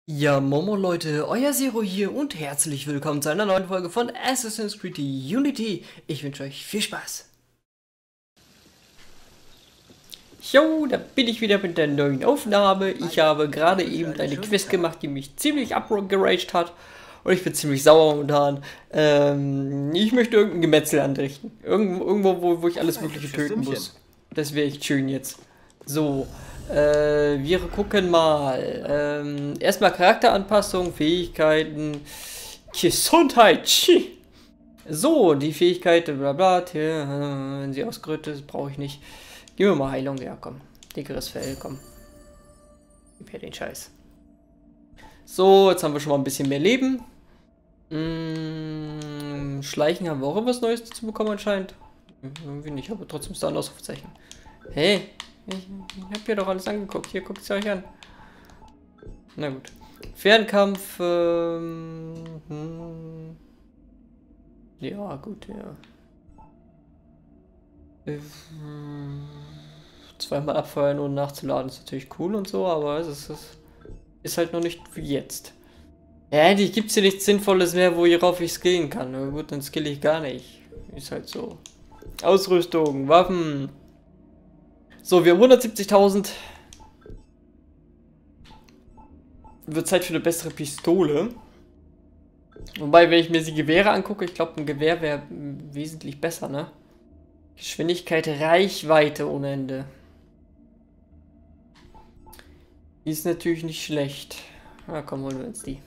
Ja, Momo Leute, euer Zero hier und herzlich willkommen zu einer neuen Folge von Assassin's Creed Unity. Ich wünsche euch viel Spaß. Jo, da bin ich wieder mit der neuen Aufnahme. Ich habe gerade eben eine Quest gemacht, die mich ziemlich abgeraged hat. Und ich bin ziemlich sauer momentan. Ich möchte irgendein Gemetzel anrichten. Irgendwo, wo ich alles Mögliche töten muss. Das wäre echt schön jetzt. So. Wir gucken mal. Erstmal Charakteranpassung, Fähigkeiten, Gesundheit. So, die Fähigkeit, bla bla, wenn sie ausgerüstet ist, brauche ich nicht. Gib mir mal Heilung, ja komm. Dickeres Fell, komm. Gib her den Scheiß. So, jetzt haben wir schon mal ein bisschen mehr Leben. Schleichen haben wir auch was Neues dazu bekommen anscheinend. Irgendwie nicht, aber trotzdem ist da ein Ausrufezeichen. Hey. Ich hab hier doch alles angeguckt. Hier, guckt es euch an. Na gut. Fernkampf. Ja, gut, ja. Zweimal abfeuern ohne nachzuladen ist natürlich cool und so, aber es ist halt noch nicht wie jetzt. Ja, endlich gibt es hier nichts Sinnvolles mehr, worauf ich skillen kann. Na gut, dann skill ich gar nicht. Ist halt so. Ausrüstung, Waffen. So, wir haben 170.000. Wird Zeit für eine bessere Pistole. Wobei, wenn ich mir die Gewehre angucke, ich glaube, ein Gewehr wäre wesentlich besser, ne? Geschwindigkeit, Reichweite ohne Ende. Die ist natürlich nicht schlecht. Na komm, holen wir uns die.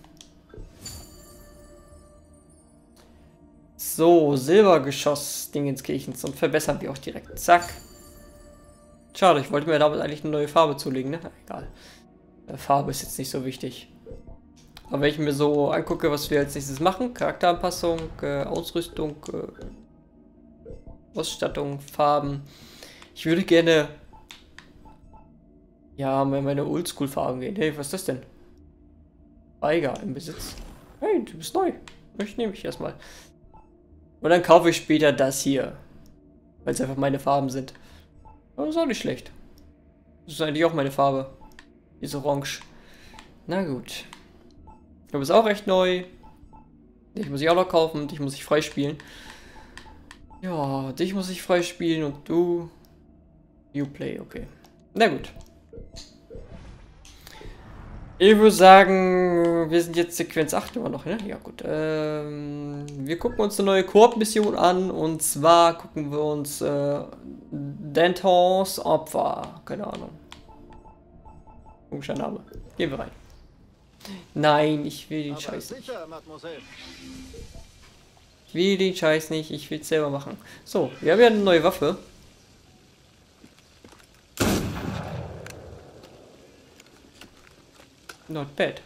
So, Silbergeschoss, Dingenskirchens und verbessern wir auch direkt. Zack. Schade, ich wollte mir damit eigentlich eine neue Farbe zulegen, ne? Egal. Farbe ist jetzt nicht so wichtig. Aber wenn ich mir so angucke, was wir als nächstes machen, Charakteranpassung, Ausrüstung, Ausstattung, Farben. Ich würde gerne ja, meine Oldschool-Farben gehen. Hey, was ist das denn? Eiger im Besitz. Hey, du bist neu. Ich nehme ich erstmal. Und dann kaufe ich später das hier. Weil es einfach meine Farben sind. Aber das ist auch nicht schlecht. Das ist eigentlich auch meine Farbe. Die ist orange. Na gut. Du bist auch recht neu. Dich muss ich auch noch kaufen. Dich muss ich freispielen. Ja, dich muss ich freispielen und du... You play, okay. Na gut. Ich würde sagen, wir sind jetzt Sequenz 8 immer noch, ne? Ja gut. Wir gucken uns eine neue Koop-Mission an. Und zwar gucken wir uns Dantons Opfer. Keine Ahnung. Komischer Name. Gehen wir rein. Nein, ich will den Scheiß nicht. Ich will den Scheiß nicht. Ich will es selber machen. So, wir haben ja eine neue Waffe. Not bad.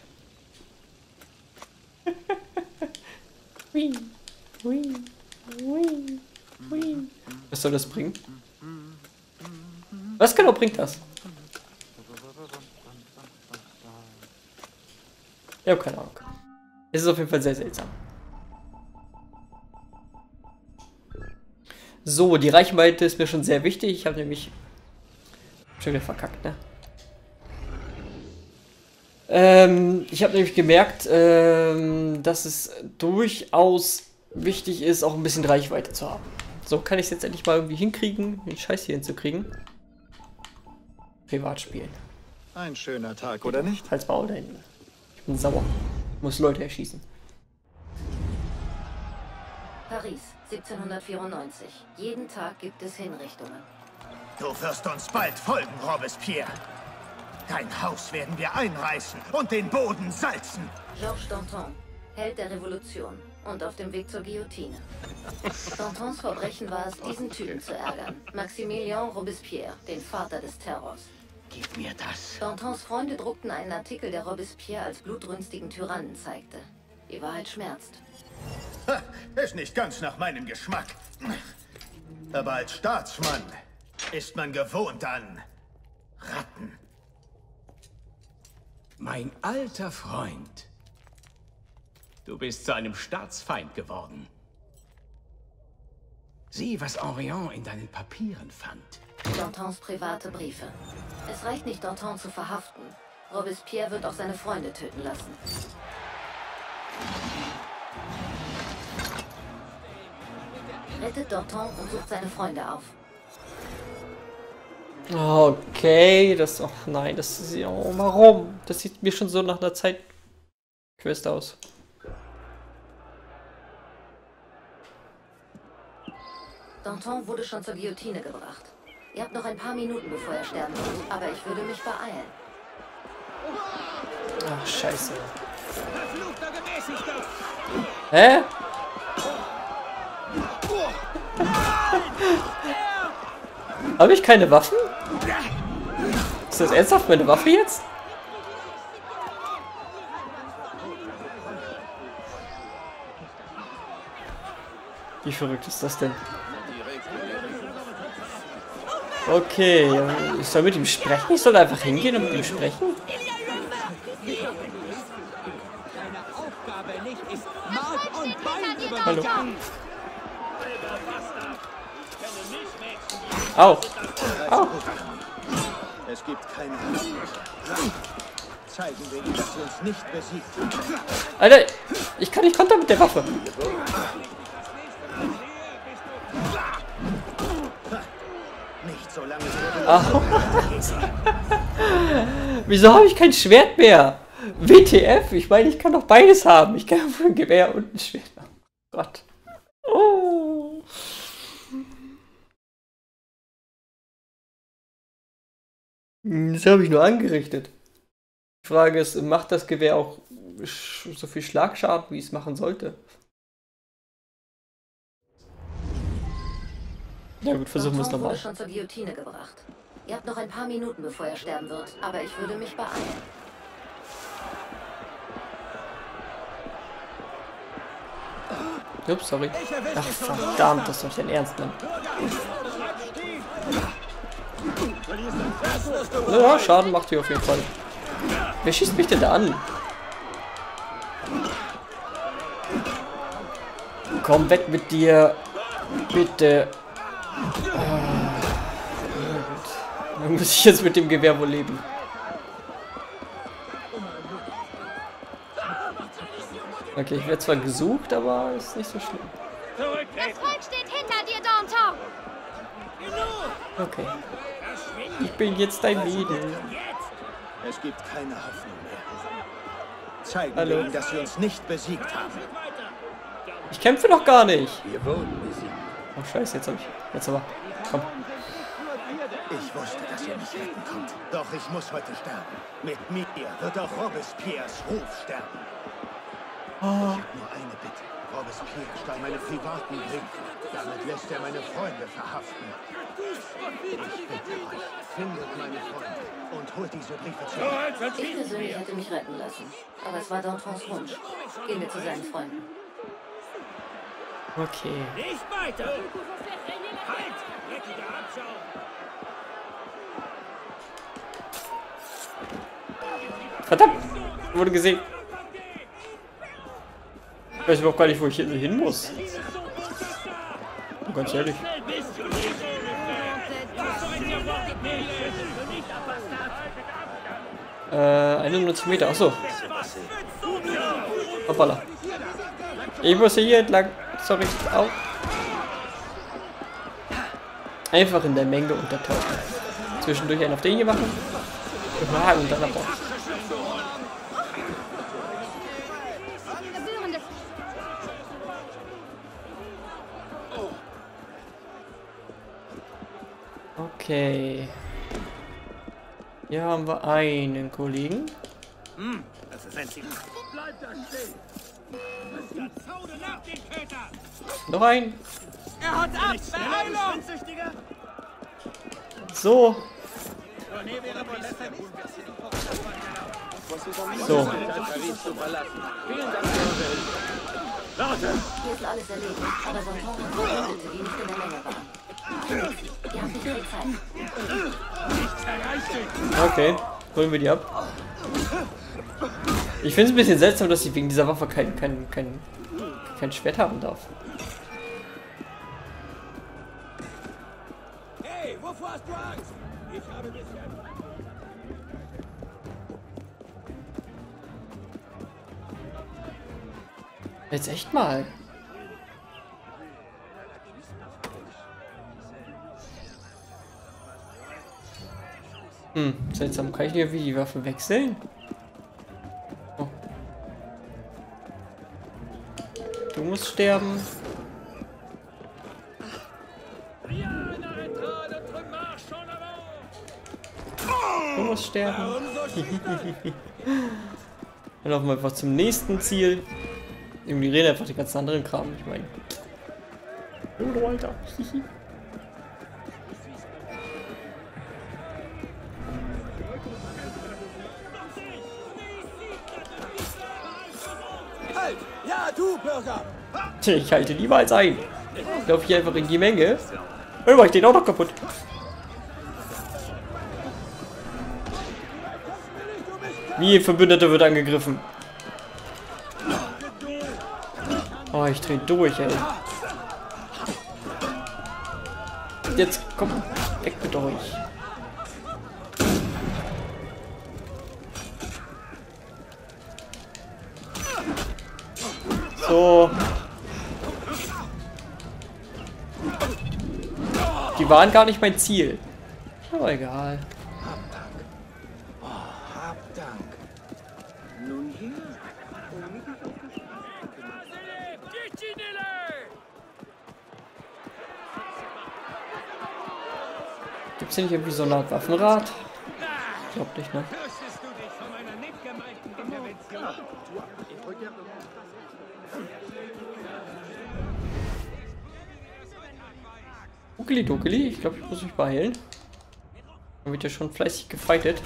Was soll das bringen? Was genau bringt das? Ich habe keine Ahnung. Es ist auf jeden Fall sehr seltsam. So, die Reichweite ist mir schon sehr wichtig. Ich habe nämlich schon wieder verkackt, ne? Ich habe nämlich gemerkt, dass es durchaus wichtig ist, auch ein bisschen Reichweite zu haben. So kann ich es jetzt endlich mal irgendwie hinkriegen, den Scheiß hier hinzukriegen. Privat spielen. Ein schöner Tag, oder nicht? Halt's Maul da hinten. Ich bin sauer. Ich muss Leute erschießen. Paris, 1794. Jeden Tag gibt es Hinrichtungen. Du wirst uns bald folgen, Robespierre. Dein Haus werden wir einreißen und den Boden salzen. Georges Danton, Held der Revolution und auf dem Weg zur Guillotine. Dantons Verbrechen war es, diesen Typen zu ärgern. Maximilien Robespierre, den Vater des Terrors. Gib mir das. Dantons Freunde druckten einen Artikel, der Robespierre als blutrünstigen Tyrannen zeigte. Die Wahrheit schmerzt. Ha, ist nicht ganz nach meinem Geschmack. Aber als Staatsmann ist man gewohnt an Ratten. Mein alter Freund, du bist zu einem Staatsfeind geworden. Sieh, was Henrion in deinen Papieren fand. Dantons private Briefe. Es reicht nicht, Danton zu verhaften. Robespierre wird auch seine Freunde töten lassen. Rettet Danton und sucht seine Freunde auf. Okay, das... Oh nein, das ist... Oh, warum? Das sieht mir schon so nach einer Zeitquest aus. Danton wurde schon zur Guillotine gebracht. Ihr habt noch ein paar Minuten, bevor er sterben wird, aber ich würde mich beeilen. Ach, scheiße. Hä? Habe ich keine Waffen? Ist das ernsthaft meine Waffe jetzt? Wie verrückt ist das denn? Okay, ich soll mit ihm sprechen? Ich soll einfach hingehen und mit ihm sprechen? Hallo. Au. Au. Es gibt keine Zeigen wir ihm, dass sie uns nicht besiegt. Alter, ich kann nicht kontern mit der Waffe. Nicht so lange. Au. Wieso habe ich kein Schwert mehr? WTF? Ich meine, ich kann doch beides haben. Ich kann ein Gewehr und ein Schwert haben. Gott. Oh. Das habe ich nur angerichtet. Die Frage ist, macht das Gewehr auch so viel Schlagschaden, wie es machen sollte? Ja gut, versuchen wir es Danton wurde nochmal. schon zur Guillotine gebracht. Ihr habt noch ein paar Minuten, bevor er sterben wird, aber ich würde mich beeilen. Ups, sorry. Ach verdammt, das ist doch dein Ernst, Mann. Ja, Schaden macht ihr auf jeden Fall. Wer schießt mich denn da an? Komm weg mit dir. Bitte. Dann muss ich jetzt mit dem Gewehr wohl leben. Okay, ich werde zwar gesucht, aber ist nicht so schlimm. Das Volk steht hinter dir, Danton! Okay. Ich bin jetzt dein Mädel. Es gibt keine Hoffnung mehr. Zeigen Hallo. wir ihm, dass sie uns nicht besiegt haben. Ich kämpfe doch gar nicht. Wir wurden besiegt. Oh scheiße, jetzt hab ich. Jetzt aber. Komm. Ich wusste, dass ihr mich retten kommt. Doch ich muss heute sterben. Mit mir wird auch Robespierres Ruf sterben. Ich habe nur eine Bitte. Robespierre stahl meine privaten Briefe. Damit lässt er meine Freunde verhaften. Ich bitte euch, findet meine Freunde und holt diese Briefe zurück. Ich persönlich hätte mich retten lassen, aber es war Dantons Wunsch. Gehen wir zu seinen Freunden. Okay. Nicht weiter! Halt! Dreckiger Abschau! Verdammt! Wurde gesehen. Ich weiß überhaupt gar nicht, wo ich hin muss. Ganz ehrlich. Äh, 91 Meter, achso. Hoppala. Ich muss hier entlang. Sorry. Au. Einfach in der Menge untertauchen. Zwischendurch einen auf den hier machen. Und dann abbauen. Okay. Hier haben wir einen Kollegen. Das ist ein Ziel. Bleib da stehen! Zaude nach den Täter! Noch ein. Er hat ab! Beeilung! So. So. Hier ist alles erledigt, aber Danton hat Verbündete, die nicht in der Menge waren. Ihr habt nicht viel Zeit. Okay. Holen wir die ab. Ich finde es ein bisschen seltsam, dass ich wegen dieser Waffe kein Schwert haben darf. Hey, wovor hast du Angst? Ich habe bisher... Jetzt echt mal. Seltsam. Kann ich nicht irgendwie die Waffe wechseln? Oh. Du musst sterben. Du musst sterben. Dann laufen wir einfach zum nächsten Ziel. Irgendwie reden einfach den ganzen anderen Kram. Ich meine. Oh, Alter. Halt! Ja, du, Bürger! Ich halte niemals ein. Ich laufe hier einfach in die Menge. Dann mach ich den auch noch kaputt. Wie ein Verbündeter wird angegriffen. Oh, ich dreh durch, ey. Jetzt komm, weg mit euch. So. Die waren gar nicht mein Ziel. Aber egal. Hab Dank. Nun hier? Gibt's hier nicht irgendwie so eine Art Waffenrad? Ich glaub nicht, ne? Fürchtest du dich von einer nicht gemeinten Intervention? Ukeli-Dokeli, ich glaube, ich muss mich beeilen. Dann wird ja schon fleißig gefightet.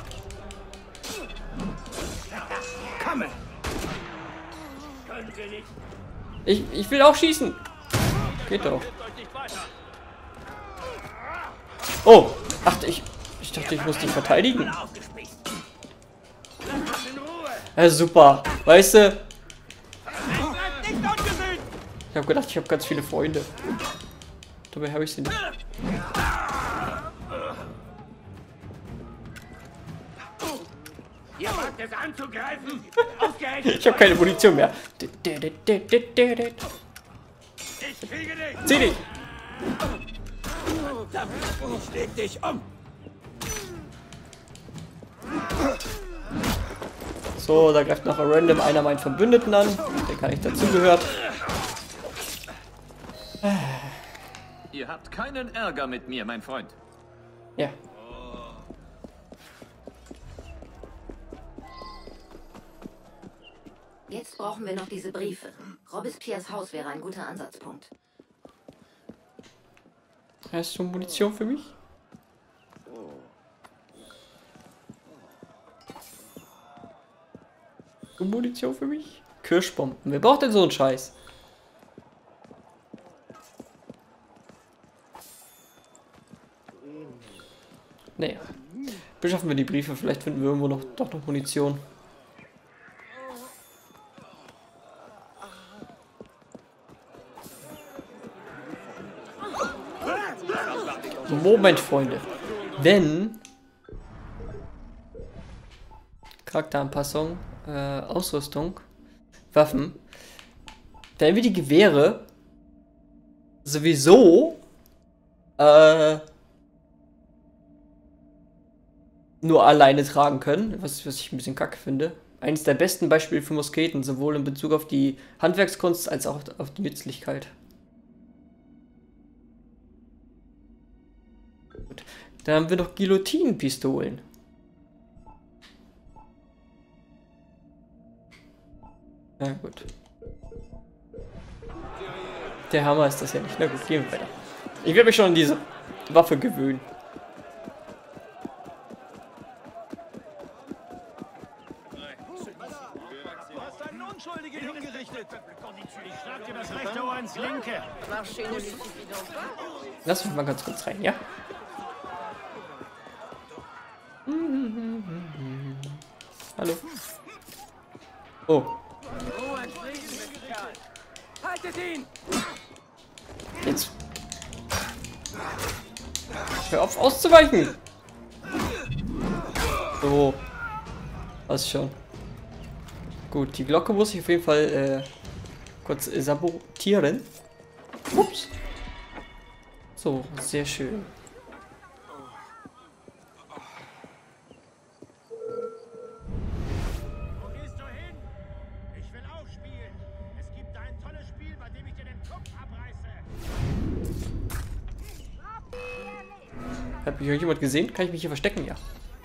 Ich will auch schießen. Geht doch. Oh, ach, ich dachte, ich muss dich verteidigen. Ja, super. Weißt du? Ich habe gedacht, ich habe ganz viele Freunde. Dabei habe ich sie nicht. Ihr wagt es anzugreifen! Ich habe keine Munition mehr. Ich kriege dich! Zieh dich! Ich leg dich um! So, da greift noch random einer meinen Verbündeten an, der gar nicht dazugehört. Ihr habt keinen Ärger mit mir, mein Freund. Ja. Jetzt brauchen wir noch diese Briefe. Robespierres Haus wäre ein guter Ansatzpunkt. Hast du Munition für mich? Du Munition für mich? Kirschbomben. Wer braucht denn so einen Scheiß? Naja. Beschaffen wir die Briefe. Vielleicht finden wir irgendwo doch noch Munition. Moment, Freunde. Wenn Charakteranpassung, Ausrüstung, Waffen, wenn wir die Gewehre sowieso nur alleine tragen können, was ich ein bisschen kacke finde. Eines der besten Beispiele für Musketen, sowohl in Bezug auf die Handwerkskunst als auch auf die Nützlichkeit. Gut. Dann haben wir noch Guillotinenpistolen. Na gut. Der Hammer ist das ja nicht. Na gut, gehen wir weiter. Ich werde mich schon an diese Waffe gewöhnen. Du hast einen Unschuldigen hingerichtet! Ich schlag dir das rechte Ohr ins linke! Lass uns mal ganz kurz rein, ja? Hallo. Oh. Haltet ihn! Jetzt. Hör auf auszuweichen. So. Was schon. Gut, die Glocke muss ich auf jeden Fall kurz sabotieren. Ups. So, sehr schön. Wo gehst du hin? Ich will auch spielen. Es gibt da ein tolles Spiel, bei dem ich dir den Kopf abreiße. Hat mich irgendjemand gesehen? Kann ich mich hier verstecken? Ja.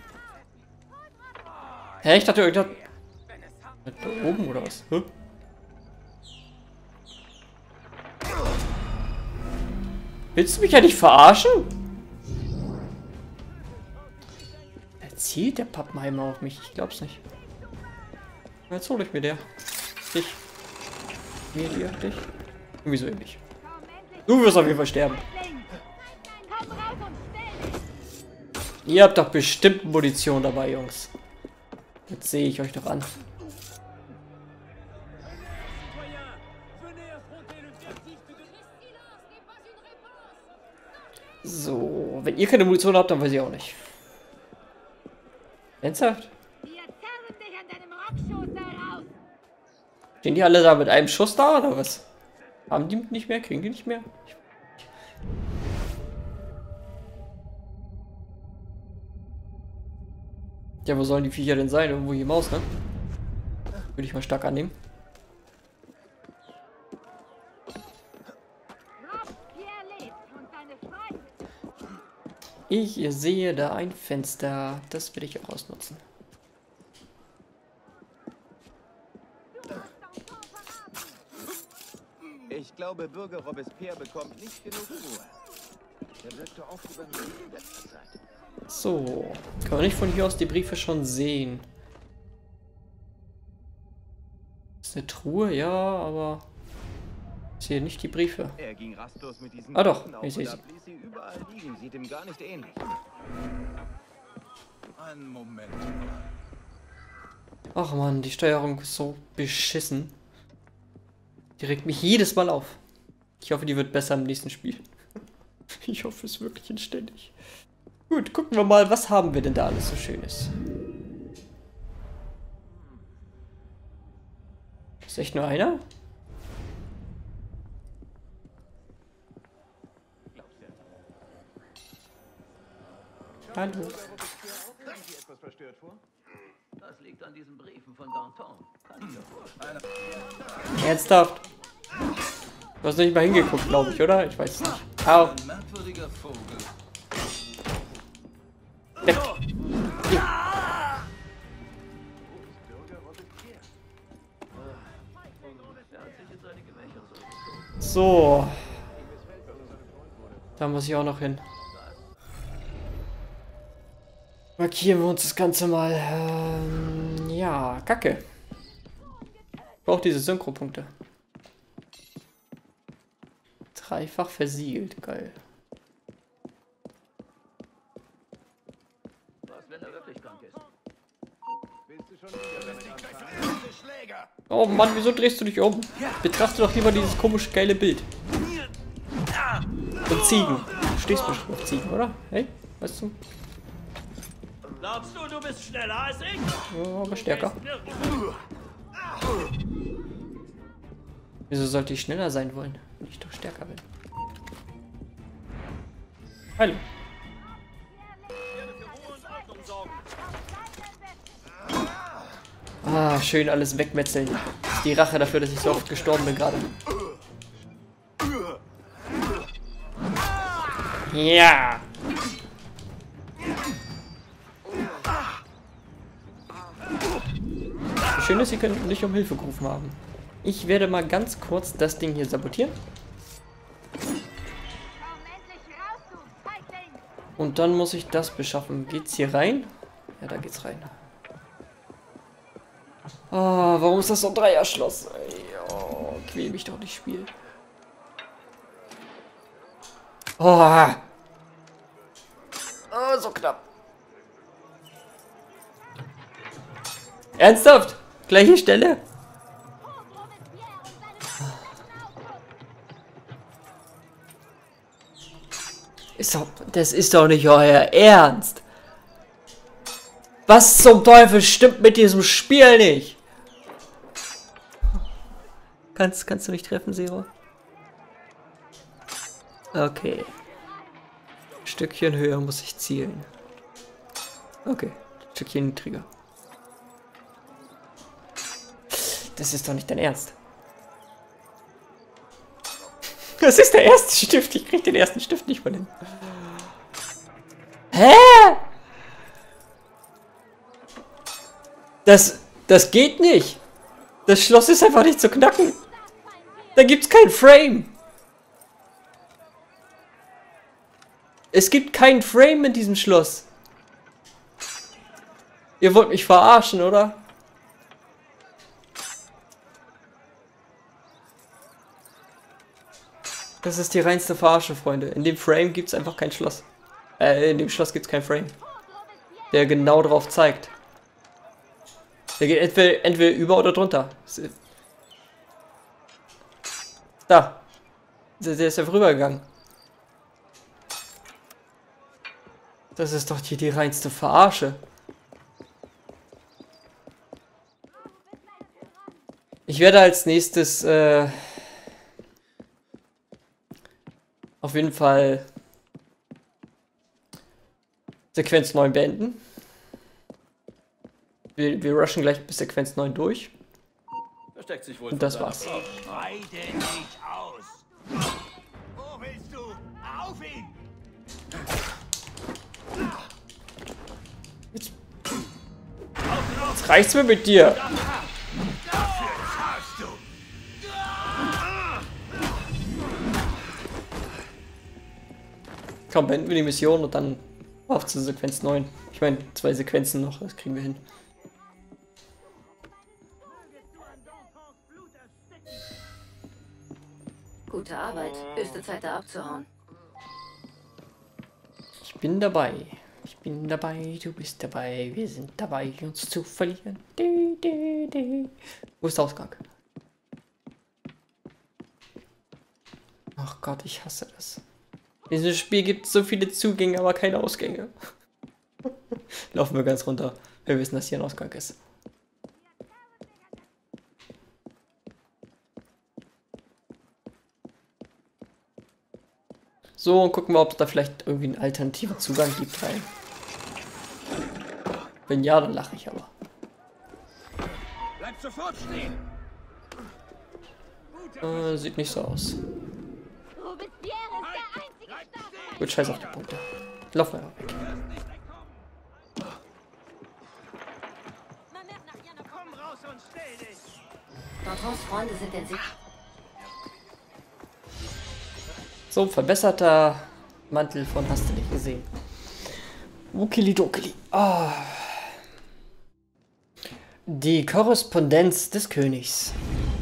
Hä? Ich dachte, irgendwas... Da oben oder was? Hä? Willst du mich ja nicht verarschen? Zielt der Pappenheimer auf mich? Ich glaub's nicht. Jetzt hole ich mir der. Dich. Mir, dir, dich. Wieso eben nicht? Du wirst auf jeden Fall sterben. Ihr habt doch bestimmt Munition dabei, Jungs. Jetzt sehe ich euch doch an. So, wenn ihr keine Munition habt, dann weiß ich auch nicht. Ernsthaft? Stehen die alle da mit einem Schuss da oder was? Haben die nicht mehr? Kriegen die nicht mehr? Ja, wo sollen die Viecher denn sein? Irgendwo hier im Haus, ne? Würde ich mal stark annehmen. Ich sehe da ein Fenster. Das will ich auch ausnutzen. Ich glaube, Bürger Robespierre bekommt nicht genug Ruhe. Er wirkte oft übermüdet in letzter Zeit. So, kann man nicht von hier aus die Briefe schon sehen. Das ist eine Truhe, ja, aber ich sehe nicht die Briefe. Er ging rastlos mit diesen Ah doch, Briefen auf ich sehe und sie. ab, ließ sie überall liegen. Sieht ihm gar nicht ähnlich. Einen Moment. Ach man, die Steuerung ist so beschissen. Die regt mich jedes Mal auf. Ich hoffe, die wird besser im nächsten Spiel. Ich hoffe es wirklich inständig. Gut, gucken wir mal, was haben wir denn da alles so Schönes. Ist echt nur einer? Hallo. Das liegt an diesen Briefen von Danton. Kann ich mir vorstellen. Ernsthaft? Du hast nicht mal hingeguckt, glaube ich, oder? Ich weiß es nicht. Au. Ein merkwürdiger Vogel. Weg. So. Da muss ich auch noch hin. Markieren wir uns das Ganze mal. Ja, Kacke. Ich brauche diese Synchropunkte. Dreifach versiegelt, geil. Was, wenn er wirklich krank ist? Oh Mann, wieso drehst du dich um? Betrachte doch lieber dieses komische geile Bild. Und Ziegen. Du stehst bestimmt auf Ziegen, oder? Hey, weißt du? Glaubst du, du bist schneller als ich? Ja, aber stärker. Wieso sollte ich schneller sein wollen, wenn ich doch stärker bin? Hallo. Ah, schön alles wegmetzeln. Das ist die Rache dafür, dass ich so oft gestorben bin gerade. Ja. Schön, dass Sie nicht um Hilfe gerufen haben. Ich werde mal ganz kurz das Ding hier sabotieren. Und dann muss ich das beschaffen. Geht's hier rein? Ja, da geht's rein. Ah, warum ist das so ein Dreierschloss? Oh, quäl mich doch nicht, Spiel. Oh. Oh, so knapp. Ernsthaft? Gleiche Stelle? Das ist doch nicht euer Ernst. Was zum Teufel stimmt mit diesem Spiel nicht? Kannst du mich treffen, Zero? Okay. Ein Stückchen höher muss ich zielen. Okay, ein Stückchen niedriger. Das ist doch nicht dein Ernst. Das ist der erste Stift. Ich krieg den ersten Stift nicht von hin. Hä? Das geht nicht. Das Schloss ist einfach nicht zu knacken. Da gibt's kein Frame. Es gibt kein Frame in diesem Schloss. Ihr wollt mich verarschen, oder? Das ist die reinste Verarsche, Freunde. In dem Frame gibt es einfach kein Schloss. In dem Schloss gibt es kein Frame. Der genau drauf zeigt. Der geht entweder über oder drunter. Da. Der ist einfach rübergegangen. Das ist doch die reinste Verarsche. Ich werde als nächstes auf jeden Fall Sequenz 9 beenden. Wir rushen gleich bis Sequenz 9 durch. Versteckt sich wohl. Und das war's. Schreite nicht aus. Wo willst du? Auf ihn! Jetzt reicht's mir mit dir. Hast du! Komm, beenden wir die Mission und dann auf zu Sequenz 9. Ich meine, 2 Sequenzen noch, das kriegen wir hin. Gute Arbeit. Höchste Zeit, da abzuhauen. Ich bin dabei. Ich bin dabei, du bist dabei. Wir sind dabei, uns zu verlieren. Wo ist der Ausgang? Ach Gott, ich hasse das. In diesem Spiel gibt es so viele Zugänge, aber keine Ausgänge. Laufen wir ganz runter. Wir wissen, dass hier ein Ausgang ist. So, und gucken wir, ob es da vielleicht irgendwie einen alternativen Zugang gibt rein. Wenn ja, dann lache ich aber. Bleib sofort stehen! Sieht nicht so aus. Gut, scheiß auf die Punkte. Lauf mal weg. Komm raus und stell dich! Dantrons Freunde sind in Sicht. So, verbesserter Mantel von hast du nicht gesehen. Wukili-Dokili. Ah. Die Korrespondenz des Königs.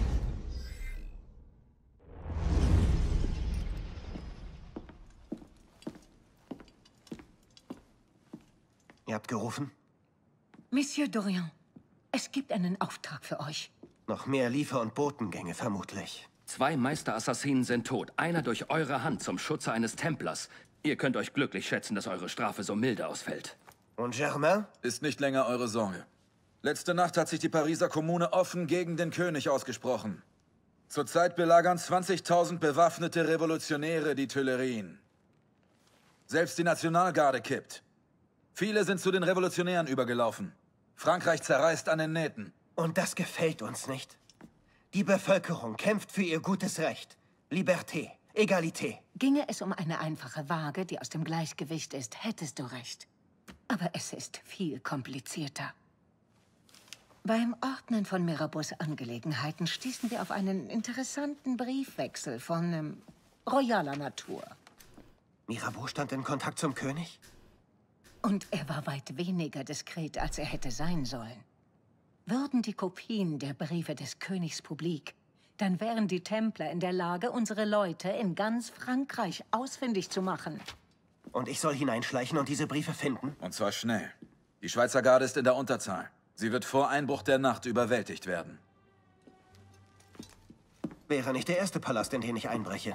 Ihr habt gerufen? Monsieur Dorian, es gibt einen Auftrag für euch. Noch mehr Liefer- und Botengänge vermutlich. 2 Meisterassassinen sind tot, einer durch eure Hand zum Schutze eines Templers. Ihr könnt euch glücklich schätzen, dass eure Strafe so milde ausfällt. Und Germain? Ist nicht länger eure Sorge. Letzte Nacht hat sich die Pariser Kommune offen gegen den König ausgesprochen. Zurzeit belagern 20.000 bewaffnete Revolutionäre die Tuilerien. Selbst die Nationalgarde kippt. Viele sind zu den Revolutionären übergelaufen. Frankreich zerreißt an den Nähten. Und das gefällt uns nicht. Die Bevölkerung kämpft für ihr gutes Recht. Liberté, Egalité. Ginge es um eine einfache Waage, die aus dem Gleichgewicht ist, hättest du recht. Aber es ist viel komplizierter. Beim Ordnen von Mirabeaus Angelegenheiten stießen wir auf einen interessanten Briefwechsel von royaler Natur. Mirabeau stand in Kontakt zum König? Und er war weit weniger diskret, als er hätte sein sollen. Würden die Kopien der Briefe des Königs publik, dann wären die Templer in der Lage, unsere Leute in ganz Frankreich ausfindig zu machen. Und ich soll hineinschleichen und diese Briefe finden? Und zwar schnell. Die Schweizer Garde ist in der Unterzahl. Sie wird vor Einbruch der Nacht überwältigt werden. Wäre nicht der erste Palast, in den ich einbreche.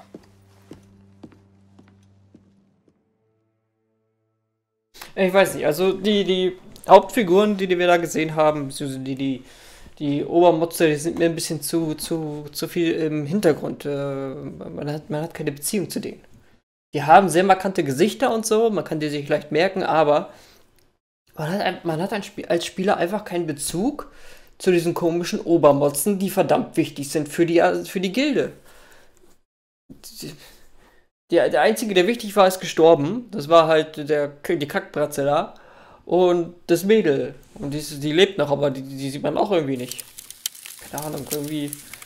Ich weiß nicht, also die Hauptfiguren, die wir da gesehen haben, beziehungsweise die Die Obermotze, die sind mir ein bisschen zu viel im Hintergrund. Man hat keine Beziehung zu denen. Die haben sehr markante Gesichter und so, man kann die sich leicht merken, aber man hat als Spieler einfach keinen Bezug zu diesen komischen Obermotzen, die verdammt wichtig sind für die Gilde. Der Einzige, der wichtig war, ist gestorben. Das war halt die Kackbratze da. Und das Mädel. Und die lebt noch, aber die sieht man auch irgendwie nicht. Keine Ahnung, irgendwie